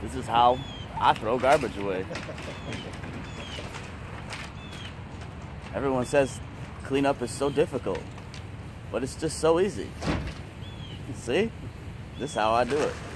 This is how I throw garbage away. Everyone says cleanup is so difficult, but it's just so easy. See? This is how I do it.